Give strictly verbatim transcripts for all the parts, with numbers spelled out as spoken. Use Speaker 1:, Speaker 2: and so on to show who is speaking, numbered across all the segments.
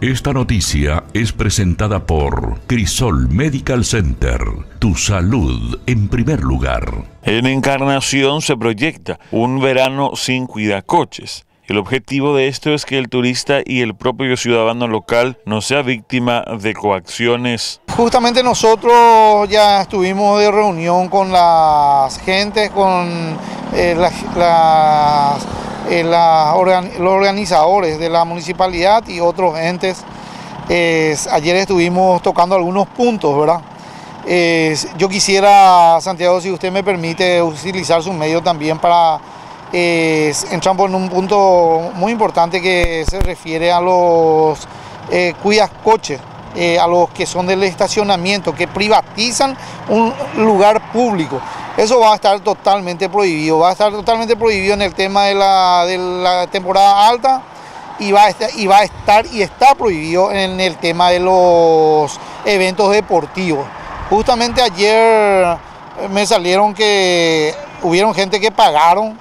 Speaker 1: Esta noticia es presentada por Crisol Medical Center. Tu salud en primer lugar.
Speaker 2: En Encarnación se proyecta un verano sin cuidacoches. El objetivo de esto es que el turista y el propio ciudadano local no sea víctima de coacciones.
Speaker 3: Justamente nosotros ya estuvimos de reunión con las gentes, con eh, las, las, eh, la organ, los organizadores de la municipalidad y otros entes. Eh, ayer estuvimos tocando algunos puntos, ¿verdad? Eh, yo quisiera, Santiago, si usted me permite utilizar su medio también para eh, entrar en un punto muy importante que se refiere a los eh, cuidacoches, eh, a los que son del estacionamiento, que privatizan un lugar público. Eso va a estar totalmente prohibido, va a estar totalmente prohibido en el tema de la, de la temporada alta y va, a estar, y va a estar y está prohibido en el tema de los eventos deportivos. Justamente ayer me salieron que hubieron gente que pagaron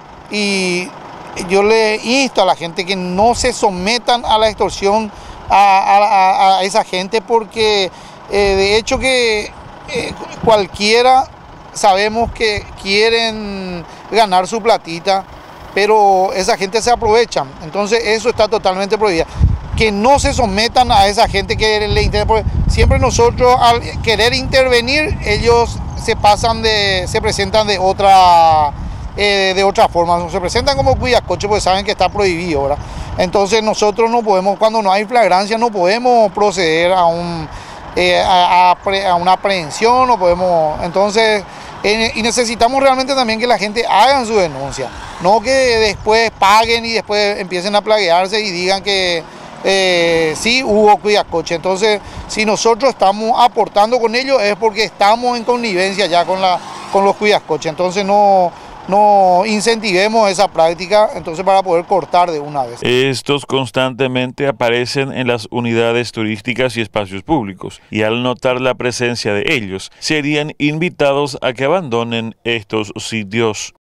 Speaker 3: y yo le insto a la gente que no se sometan a la extorsión a, a, a esa gente porque eh, de hecho que eh, cualquiera sabemos que quieren ganar su platita, pero esa gente se aprovecha, entonces eso está totalmente prohibido. Que no se sometan a esa gente que le interesa, porque siempre nosotros al querer intervenir, ellos se pasan de, se presentan de otra, eh, de otra forma, se presentan como cuidacoche porque saben que está prohibido, ¿verdad? Entonces nosotros no podemos, cuando no hay flagrancia, no podemos proceder a, un, eh, a, a, a una aprehensión, no podemos, entonces, eh, y necesitamos realmente también que la gente haga su denuncia, no que después paguen y después empiecen a plaguearse y digan que Eh, sí hubo cuidacoche. Entonces, si nosotros estamos aportando con ellos es porque estamos en connivencia ya con, la, con los cuidacoches. Entonces no, no incentivemos esa práctica, entonces para poder cortar de una vez.
Speaker 2: Estos constantemente aparecen en las unidades turísticas y espacios públicos, y al notar la presencia de ellos, serían invitados a que abandonen estos sitios.